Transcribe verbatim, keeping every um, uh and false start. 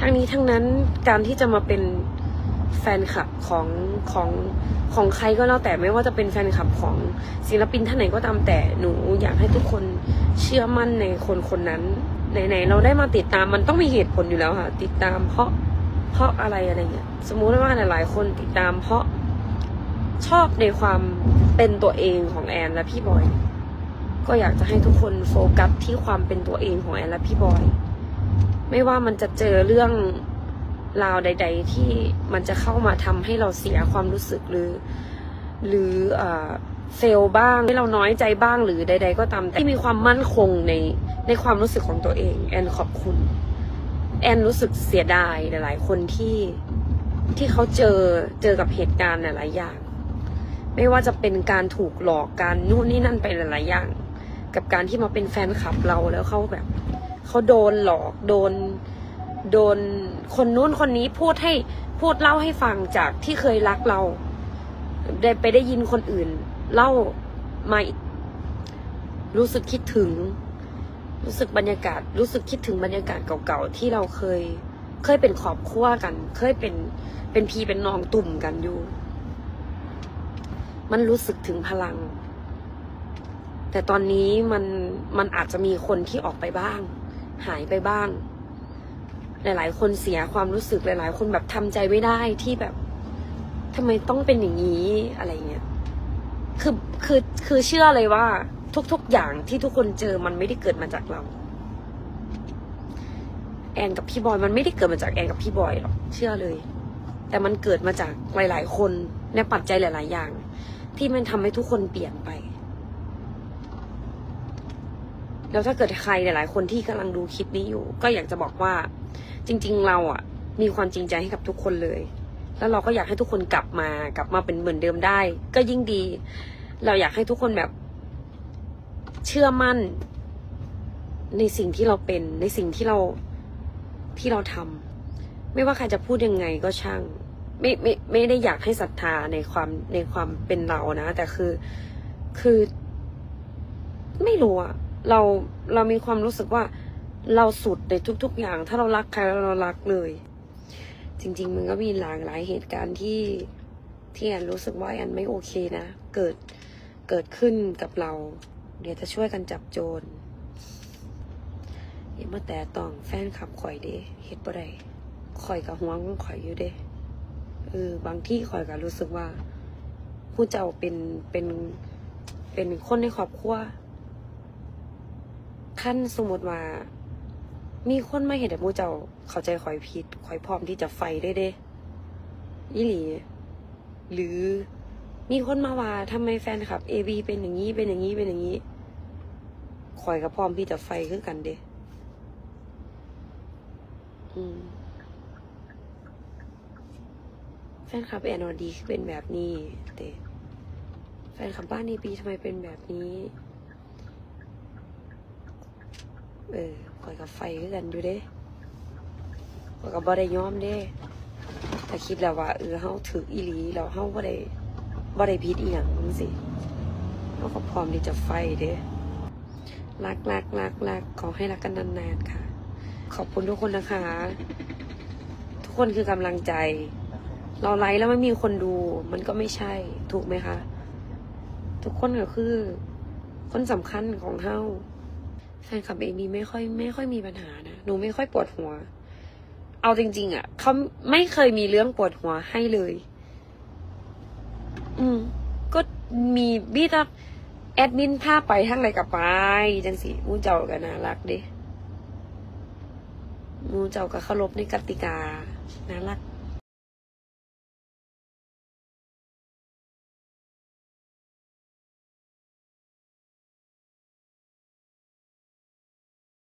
ทั้งนี้ทั้งนั้นการที่จะมาเป็นแฟนคลับของของของใครก็แล้วแต่ไม่ว่าจะเป็นแฟนคลับของศิลปินท่านไหนก็ตามแต่หนูอยากให้ทุกคนเชื่อมั่นในคนคนนั้นไหนๆเราได้มาติดตามมันต้องมีเหตุผลอยู่แล้วค่ะติดตามเพราะเพราะอะไรอะไรเงี้ยสมมุติว่าหลายๆคนติดตามเพราะชอบในความเป็นตัวเองของแอนและพี่บอยก็อยากจะให้ทุกคนโฟกัสที่ความเป็นตัวเองของแอนและพี่บอยไม่ว่ามันจะเจอเรื่องราวใดๆที่มันจะเข้ามาทำให้เราเสียความรู้สึกหรือหรือเฟลบ้างให้เราน้อยใจบ้างหรือใดๆก็ตามแต่ที่มีความมั่นคงในในความรู้สึกของตัวเองแอนขอบคุณแอนรู้สึกเสียดายหลายๆคนที่ที่เขาเจอเจอกับเหตุการณ์หลายๆอย่างไม่ว่าจะเป็นการถูกหลอกการนู่นนี่นั่นไปหลายๆอย่างกับการที่มาเป็นแฟนคลับเราแล้วเขาแบบเขาโดนหลอกโดนโดนคนนู้นคนนี้พูดให้พูดเล่าให้ฟังจากที่เคยรักเราได้ไปได้ยินคนอื่นเล่ามารู้สึกคิดถึงรู้สึกบรรยากาศรู้สึกคิดถึงบรรยากาศเก่าๆที่เราเคยเคยเป็นครอบครัวกันเคยเป็นเป็นพี่เป็นน้องตุ่มกันอยู่มันรู้สึกถึงพลังแต่ตอนนี้มันมันอาจจะมีคนที่ออกไปบ้างหายไปบ้างหลายๆคนเสียความรู้สึกหลายๆคนแบบทำใจไม่ได้ที่แบบทำไมต้องเป็นอย่างนี้อะไรเงี้ยคือคือคือเชื่อเลยว่าทุกๆอย่างที่ทุกคนเจอมันไม่ได้เกิดมาจากเราแอนกับพี่บอยมันไม่ได้เกิดมาจากแอนกับพี่บอยหรอกเชื่อเลยแต่มันเกิดมาจากหลายๆคนและปัจจัยหลายๆอย่างที่มันทำให้ทุกคนเปลี่ยนไปแล้วถ้าเกิดใครหลายๆคนที่กำลังดูคลิปนี้อยู่ก็อยากจะบอกว่าจริงๆเราอ่ะมีความจริงใจให้กับทุกคนเลยแล้วเราก็อยากให้ทุกคนกลับมากลับมาเป็นเหมือนเดิมได้ก็ยิ่งดีเราอยากให้ทุกคนแบบเชื่อมั่นในสิ่งที่เราเป็นในสิ่งที่เราที่เราทำไม่ว่าใครจะพูดยังไงก็ช่างไม่ไม่ไม่ได้อยากให้ศรัทธาในความในความเป็นเรานะแต่คือคือไม่รู้อะเราเรามีความรู้สึกว่าเราสุดในทุกๆอย่างถ้าเรารักใครเรารักเลยจริงๆมันก็มีหลากหลายเหตุการณ์ที่ที่แอนรู้สึกว่าแอนไม่โอเคนะเกิดเกิดขึ้นกับเราเดี๋ยวจะช่วยกันจับโจรอย่ามาแต่ต้องแฟนขับข่อยเด้เฮ็ดบ่ได้ข่อยกับห่วงของข่อยอยู่เด้เออบางที่ข่อยก็รู้สึกว่าผู้เจ้าเป็นเป็นเป็นคนในครอบครัวขั้นสมมติว่ามีคนมาเห็นแต่ผู้เจ้าเข้าใจข่อยผิดข่อยพร้อมที่จะไฟได้เด้ยี่หลีหรือมีคนมาว่าทำไมแฟนคลับเอวีเป็นอย่างนี้เป็นอย่างนี้เป็นอย่างนี้ข่อยก็พร้อมที่จะไฟคือกันเด้อืมแฟนคลับแอนอดีคือเป็นแบบนี้แต่แฟนคลับบ้านนี้ปีทำไมเป็นแบบนี้เออข่อยกับไฟคือกันอยู่เด้ข่อยกับบ่ได้ยอมเด้แต่คิดแล้วว่าเออเฮาถืออีหลีแล้วเฮาบ่ได้บ่ได้ผิดอีหยังจังซี่เฮาก็พร้อมที่จะไฟเด้รักรักรักรักขอให้รักกันนานๆค่ะขอบคุณทุกคนนะคะทุกคนคือกำลังใจเราไลฟ์แล้วไม่มีคนดูมันก็ไม่ใช่ถูกไหมคะทุกคนก็คือคนสำคัญของเฮาแฟนคลับเอมี่ไม่ค่อยไม่ค่อยมีปัญหานะหนูไม่ค่อยปวดหัวเอาจริงๆอ่ะเขาไม่เคยมีเรื่องปวดหัวให้เลยอืมก็มีบี้ตาแอดมินพาไปทั้งอะไรกับไปจังสิมูเจ้าก็น่ารักเด้มูเจ้าก็เคารพในกติกาน่ารัก